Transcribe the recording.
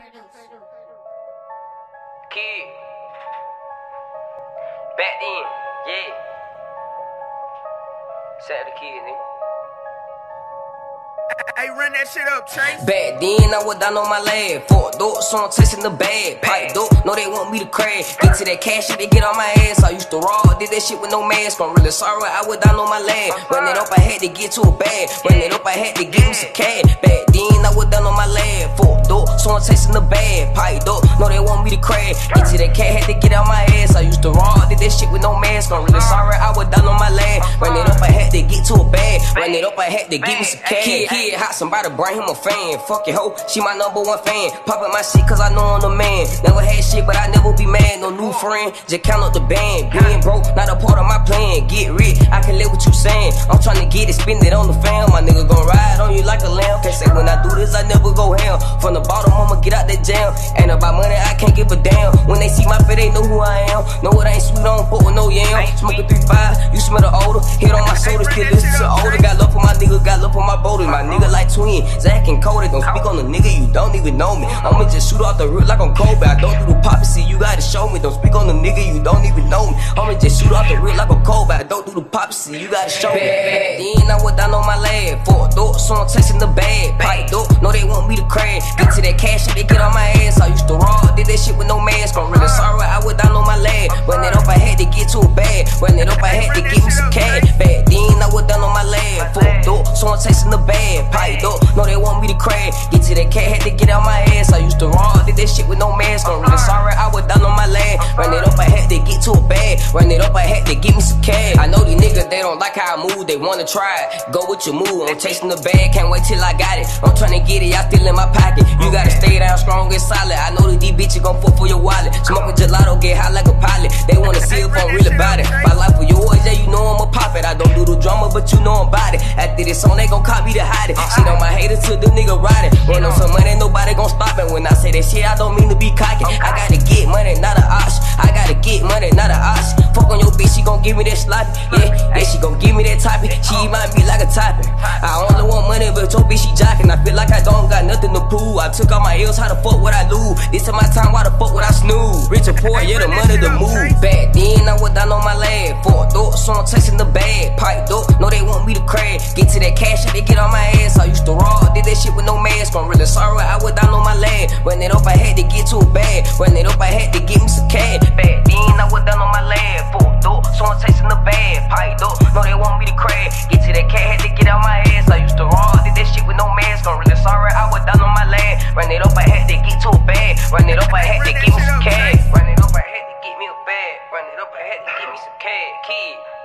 Kid. Back then, yeah. Shout out to Kid, nigga. Hey, run that shit up, Trace. Back then, I was down on my leg. Fucked up, so I'm chasing the bag. Piped up, know they want me to crash. Get to that cash shit, they get on my ass. I used to raw, did that shit with no mask. I'm really sorry, I was down on my leg. Run it up, I had to get to a bag. Run it up, I had to give me some cash. Back then, I was down on my leg. Fucked up, so I'm chasing the bag. Piped up, know they want me to crash. Get to that cash, had to get on my ass. I used to raw, did that shit with no mask. I'm really sorry, I was down on my leg. Run it up, I had to get to a bag. Run it up, I had to give me some cash. Kid hot, somebody bring him a fan. Fuck it, ho, she my #1 fan. Poppin' my shit cause I know I'm the man. Never had shit, but I never be mad. No new friend, just count up the band. Being broke, not a part of my plan. Get rich, I can live what you saying. I'm tryna get it, spend it on the fam. My nigga gon' ride on you like a lamb. Can't say when I do this, I never go ham. From the bottom, I'ma get out that jam. Ain't about money, I can't give a damn. When they see my fit, they know who I am. Know it ain't sweet, I don't fuck with no yam. Smoking 3-5, you smell the odor. Hit on my soda, still listen to older. Got love for my nigga, got love for my boulders. My nigga like twin, Zach and Cody. Don't speak on the nigga, you don't even know me. I'ma just shoot off the roof like I'm Kobe. I don't do the poppy, see you gotta show me. Don't speak on the nigga, you don't even know me. I'ma just shoot off the roof like I'm Kobe. I don't do the poppy, see you gotta show me. Then I was down on my leg. Fucked up, so I'm chasing the bag. Piped up, know they want me to crash. Get to that cash shit, they get on my ass. I used to raw, did that shit with no mask. I'm really sorry, I was down on my leg. Run it up, I had to get to a bag. Run it up, I had to give me some cash. Back then, I was down on my leg. Fucked up, so I'm chasing the bag. Piped up, know they want me to crash. Get to that cat, had to get out my ass. I used to raw, did that shit with no mask. I'm really sorry, I was down on my leg. Run it up, I had to get to a bag. Run it up, I had to give me some cash. I know these niggas, they don't like how I move. They wanna try it, go with your move. I'm chasing the bag, can't wait till I got it. I'm tryna get it, y'all still in my pocket. You gotta stay down strong and solid. I know that these bitches gon' fuck for your wallet. Smoking gelato, get high like a pilot. They wanna see if I'm really about it. My life for yours, yeah, you know I'ma pop it. I don't do the drama, but you know I'm about it. After this song, they gon' copy to hide it. Shit on my haters till the nigga ride it. Run on some money, nobody gon' stop it. When I say that shit, I don't mean to be cocky. I gotta get money, not a option. I gotta get money, not a option. Fuck on your bitch, she gon' give me that sloppy. Yeah, she gon' give me that toppy. She might be like a topping. I only want money, but your bitch, she jocking. I feel like I don't got nothing to prove. I took all my L's, how the fuck would I lose? This is my time, why the fuck would I snooze? Rich or poor, yeah, the money to move. Back then, I was down on my leg. Fucked up, so I'm chasing the bag. Piped up, know they want me to crash. Get to that cash, they get on my ass. I used to raw, did that shit with no mask. I'm really sorry, I was down on my leg. Run it up, I had to get to a bag. Run it up, I had to give me some cash. Back then, I was down on my leg. Fucked up, so I'm chasing the bag. Piped up, know they want me to crash. Get to that cash, had to get out my ass. I used to raw, did that shit with no mask. I'm really sorry, I was down on my leg. Run it up, I had to get to a bag. Run it up, I had to give me some cash. Run it up, I had to get me a bag. Run it up, I had to give me some cash. Kid.